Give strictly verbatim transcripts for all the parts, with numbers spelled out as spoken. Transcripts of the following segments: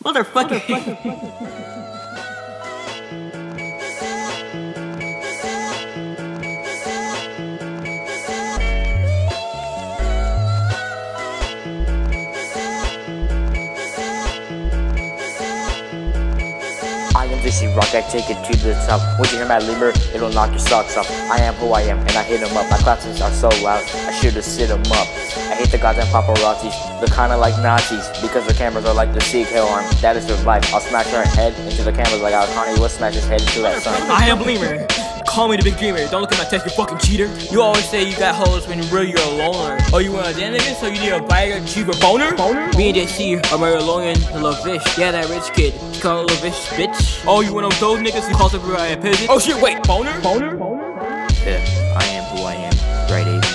Motherfucker. I am Vici Rock, I take it to the top. Once you hear MadLemur, it'll knock your socks off. I am who I am, and I hit 'em up. My classes are so loud, I should've sit 'em up. I hate the goddamn paparazzis, they're kinda like Nazis, because their cameras are like the Sieg Heil arm. That is their life. I'll smash her head into the cameras like Kanye West smash his head into that sun. I am MadLemur. Call me the big dreamer. Don't look at my text, you fucking cheater. You always say you got hoes when really you're a loner. Oh, you want a damn nigga, so you need a Viagra, achieve a boner? boner? Me and J C are very alone and the little fish. Yeah, that rich kid. You call a little fish, bitch. Oh, you one of those niggas who calls up a pigeon? Oh shit, wait, boner? Boner? Yeah, I am who I am. Right, Asian.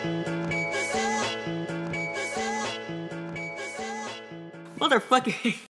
Motherfucker.